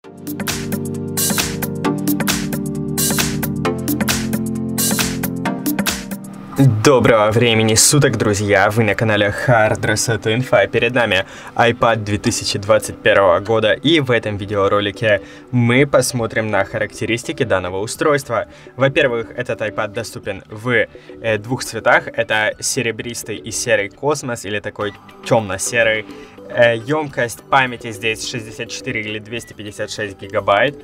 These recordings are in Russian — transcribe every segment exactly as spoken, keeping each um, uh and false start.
Доброго времени суток, друзья! Вы на канале Hard Reset Info. Перед нами iPad две тысячи двадцать первого года, и в этом видеоролике мы посмотрим на характеристики данного устройства. Во-первых, этот iPad доступен в э, двух цветах. Это серебристый и серый космос, или такой темно-серый. Э, емкость памяти здесь шестьдесят четыре или двести пятьдесят шесть гигабайт.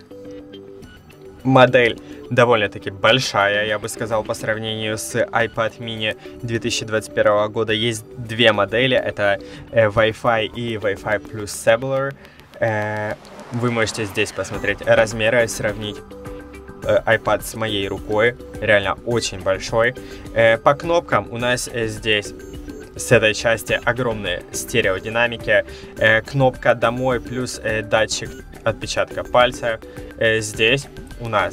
Модель довольно-таки большая, я бы сказал, по сравнению с iPad mini две тысячи двадцать первого года. Есть две модели, это э, Wi-Fi и Wi-Fi Plus Cellular. Э, вы можете здесь посмотреть размеры, сравнить э, iPad с моей рукой, реально очень большой. Э, по кнопкам у нас э, здесь с этой части огромные стереодинамики, э, кнопка «Домой» плюс э, датчик отпечатка пальца. Э, здесь у нас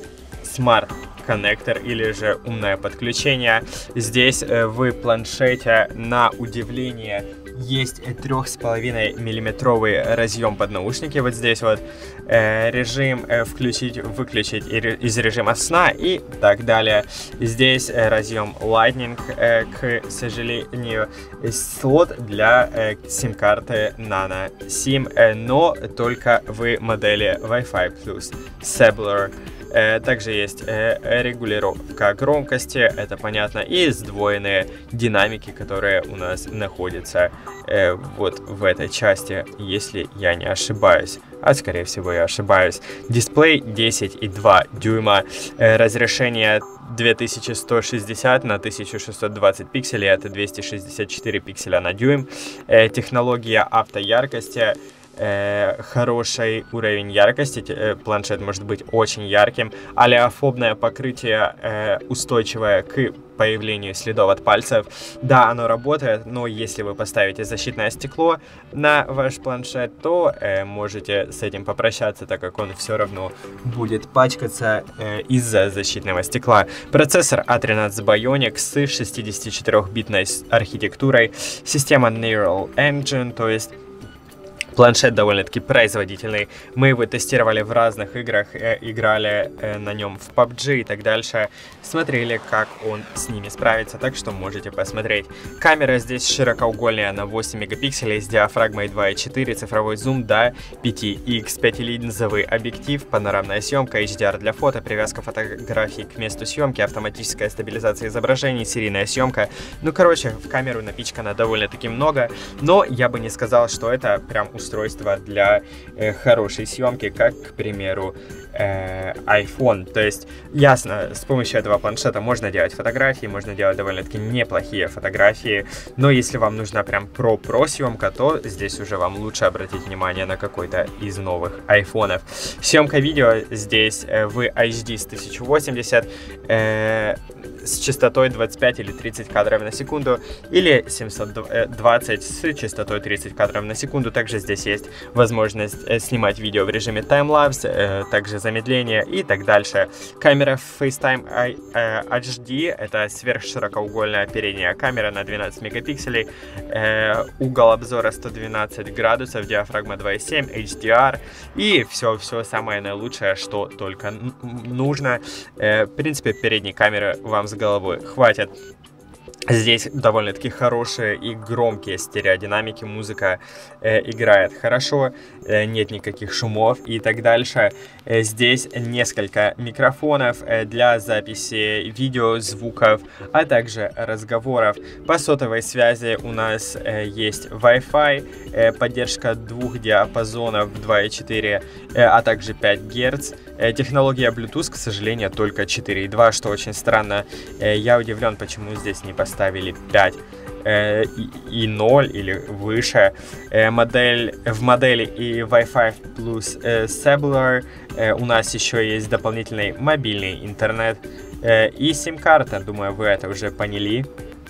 смарт-коннектор или же умное подключение. Здесь э, в планшете, на удивление, есть три с половиной миллиметровый разъем под наушники. Вот здесь вот э, режим э, включить, выключить из режима сна и так далее. Здесь э, разъем Lightning, э, к сожалению, слот для э, сим-карты Nano SIM, э, но только в модели Wi-Fi Plus Cellular. Также есть регулировка громкости, это понятно, и сдвоенные динамики, которые у нас находятся вот в этой части, если я не ошибаюсь. А скорее всего я ошибаюсь. Дисплей десять и два дюйма, разрешение две тысячи сто шестьдесят на тысячу шестьсот двадцать пикселей, это двести шестьдесят четыре пикселя на дюйм. Технология автояркости. Э, хороший уровень яркости, э, планшет может быть очень ярким, олеофобное покрытие, э, устойчивое к появлению следов от пальцев. Да, оно работает, но если вы поставите защитное стекло на ваш планшет, то э, можете с этим попрощаться, так как он все равно будет пачкаться э, из-за защитного стекла. Процессор а тринадцать Bionic с шестидесятичетырёхбитной архитектурой, система Neural Engine, то есть планшет довольно-таки производительный. Мы его тестировали в разных играх, э, играли э, на нем в пабг и так дальше. Смотрели, как он с ними справится, так что можете посмотреть. Камера здесь широкоугольная на восемь мегапикселей с диафрагмой два и четыре, цифровой зум до пяти икс, пятилинзовый объектив, панорамная съемка, эйч ди ар для фото, привязка фотографий к месту съемки, автоматическая стабилизация изображений, серийная съемка. Ну, короче, в камеру напичкано довольно-таки много, но я бы не сказал, что это прям устройство для э, хорошей съемки, как, к примеру, э, iPhone. То есть, ясно, с помощью этого планшета можно делать фотографии, можно делать довольно-таки неплохие фотографии, но если вам нужна прям про-про съемка, то здесь уже вам лучше обратить внимание на какой-то из новых айфонов. Съемка видео здесь э, в эйч ди с тысяча восемьдесят, э, с частотой двадцать пять или тридцать кадров на секунду, или семьсот двадцать с частотой тридцать кадров на секунду. Также здесь есть возможность э, снимать видео в режиме таймлапс, э, также замедление и так дальше. Камера FaceTime эйч ди, это сверхширокоугольная передняя камера на двенадцать мегапикселей, э, угол обзора сто двенадцать градусов, диафрагма два и семь, эйч ди ар и все-все самое наилучшее, что только нужно. Э, в принципе, передней камеры вам с головой хватит. Здесь довольно-таки хорошие и громкие стереодинамики, музыка э, играет хорошо, э, нет никаких шумов и так дальше. Э, здесь несколько микрофонов э, для записи видео, звуков, а также разговоров. По сотовой связи у нас э, есть Wi-Fi, э, поддержка двух диапазонов два и четыре, э, а также пять герц. Э, технология Bluetooth, к сожалению, только четыре и два, что очень странно. Э, я удивлен, почему здесь не поставили ставили пять э, и ноль или выше. Э, модель, в модели и Wi-Fi Plus э, Cellular э, у нас еще есть дополнительный мобильный интернет э, и сим-карта. Думаю, вы это уже поняли.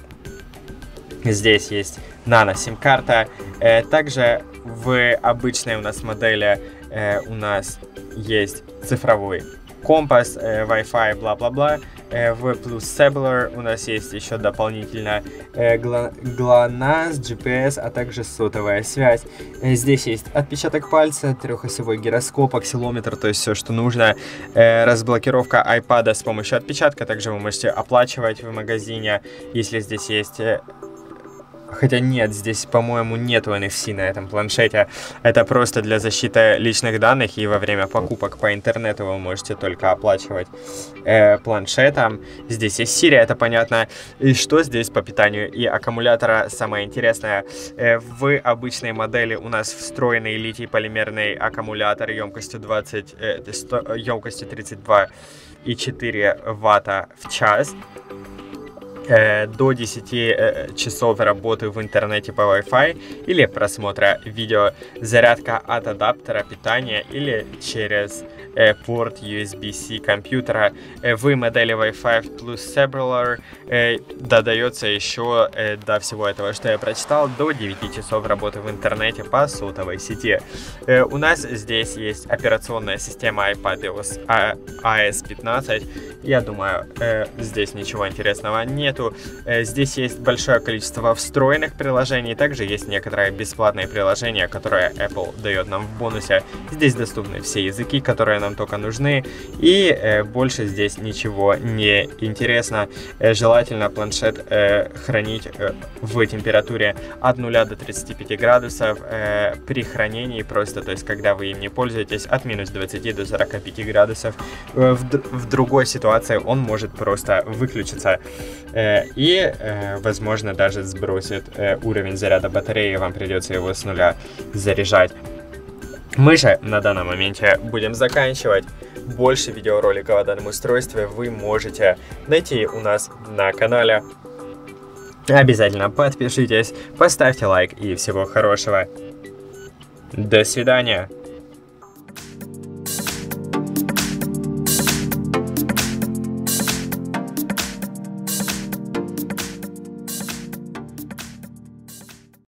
Здесь есть нано-сим-карта. Э, также в обычной у нас модели э, у нас есть цифровой компас, э, Wi-Fi, бла-бла-бла. Э, в плюс Cellular у нас есть еще дополнительно э, GLONASS, джи пи эс, а также сотовая связь. Э, здесь есть отпечаток пальца, трехосевой гироскоп, акселометр, то есть все, что нужно. Э, разблокировка iPad с помощью отпечатка. Также вы можете оплачивать в магазине, если здесь есть... Э, Хотя нет, здесь, по-моему, нету эн эф си на этом планшете. Это просто для защиты личных данных, и во время покупок по интернету вы можете только оплачивать э, планшетом. Здесь есть Siri, это понятно. И что здесь по питанию и аккумулятора? Самое интересное, э, в обычной модели у нас встроенный литий-полимерный аккумулятор емкостью, двадцать, э, сто, емкостью тридцать два и четыре ватта в час. До десяти часов работы в интернете по Wi-Fi или просмотра видео, зарядка от адаптера питания или через э, порт ю эс би-C компьютера. Э, в модели Wi-Fi плюс Cellular э, додается еще э, до всего этого, что я прочитал, до девяти часов работы в интернете по сотовой сети. Э, у нас здесь есть операционная система iPadOS эй эс пятнадцать. Я думаю, э, здесь ничего интересного нет. Здесь есть большое количество встроенных приложений, также есть некоторые бесплатные приложения, которые Apple дает нам в бонусе. Здесь доступны все языки, которые нам только нужны, и э, больше здесь ничего не интересно. Э, желательно планшет э, хранить э, в температуре от нуля до тридцати пяти градусов э, при хранении просто, то есть когда вы им не пользуетесь, от минус двадцати до сорока пяти градусов. Э, в, в другой ситуации он может просто выключиться. Э, и, э, возможно, даже сбросит э, уровень заряда батареи, и вам придется его с нуля заряжать. Мы же на данном моменте будем заканчивать. Больше видеороликов о данном устройстве вы можете найти у нас на канале. Обязательно подпишитесь, поставьте лайк и всего хорошего. До свидания.